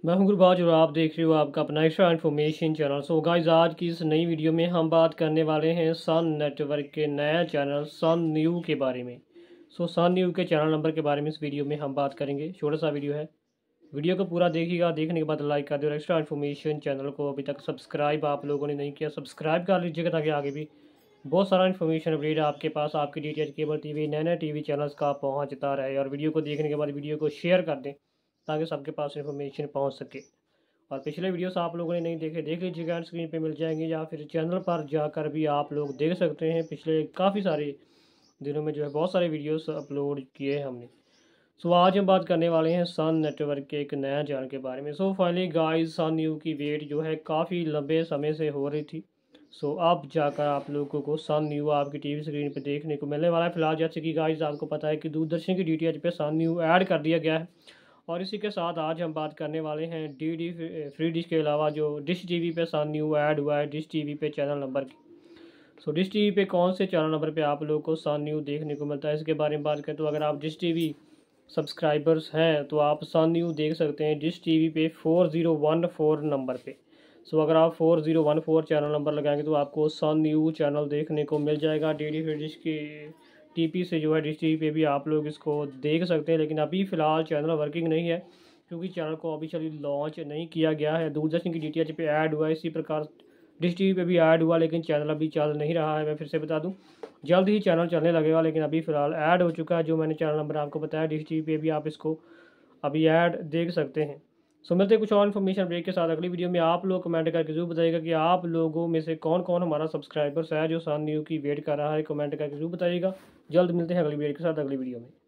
मैं हूं गुरबाज और आप देख रहे हो आपका अपना extra information channel. So guys, आज की इस नई वीडियो में हम बात करने वाले हैं सन नेटवर्क के नया चैनल सन न्यू के बारे में। सन न्यू के चैनल नंबर के बारे में इस वीडियो में हम बात करेंगे। छोटा सा वीडियो है, वीडियो को पूरा देखिएगा। देखने के बाद लाइक कर दो और एक्स्ट्रा इन्फॉर्मेशन चैनल को अभी तक सब्सक्राइब आप लोगों ने नहीं किया, सब्सक्राइब कर लीजिएगा ताकि आगे भी बहुत सारा इन्फॉर्मेशन अपडेट आपके पास आपकी DTH केबल टीवी नए नए टीवी चैनल्स का पहुंचता रहे। और वीडियो को देखने के बाद वीडियो को शेयर कर दें ताकि सबके पास इन्फॉर्मेशन पहुंच सके। और पिछले वीडियोस आप लोगों ने नहीं देखे, देख लीजिएगा, स्क्रीन पे मिल जाएंगे या फिर चैनल पर जाकर भी आप लोग देख सकते हैं। पिछले काफ़ी सारे दिनों में जो है बहुत सारे वीडियोस अपलोड किए हैं हमने। आज हम बात करने वाले हैं सन नेटवर्क के एक नया चैनल के बारे में। फाइनली गाइस, सन न्यू की वेट जो है काफ़ी लंबे समय से हो रही थी। अब जाकर आप लोगों को सन न्यू आपकी टीवी स्क्रीन पे देखने को मिलने वाला है। फिलहाल जैसे कि गाइस आपको पता है कि दूरदर्शन की DTH पे सन न्यू ऐड कर दिया गया है। और इसी के साथ आज हम बात करने वाले हैं DD फ्री डिश के अलावा जो डिश टीवी पे सन न्यू ऐड हुआ है डिश टीवी पे चैनल नंबर की। डिश टीवी पे कौन से चैनल नंबर पे आप लोगों को सन न्यू देखने को मिलता है, इसके बारे में बात करें तो अगर आप डिश टीवी सब्सक्राइबर्स हैं तो आप सन न्यू देख सकते हैं डिश टीवी पे 4014 नंबर पे। अगर आप 4014 चैनल नंबर लगाएंगे तो आपको सन न्यू चैनल देखने को मिल जाएगा। DD फ्री डिश की TP से जो है डिश टीवी पे भी आप लोग इसको देख सकते हैं। लेकिन अभी फ़िलहाल चैनल वर्किंग नहीं है क्योंकि चैनल को ऑफिशियली लॉन्च नहीं किया गया है। दूरदर्शन की DTH पे ऐड हुआ है, इसी प्रकार डिश टीवी पे भी ऐड हुआ, लेकिन चैनल अभी चल नहीं रहा है। मैं फिर से बता दूं, जल्द ही चैनल चलने लगेगा, लेकिन अभी फ़िलहाल ऐड हो चुका है। जो मैंने चैनल नंबर आपको बताया डिश टीवी पे भी आप इसको अभी ऐड देख सकते हैं। मिलते हैं कुछ और इन्फॉर्मेशन ब्रेक के साथ अगली वीडियो में। आप लोग कमेंट करके जरूर बताइएगा कि आप लोगों में से कौन कौन हमारा सब्सक्राइबर्स है जो सन न्यू की वेट कर रहा है। कमेंट करके जरूर बताइएगा। जल्द मिलते हैं अगली वीडियो के साथ अगली वीडियो में।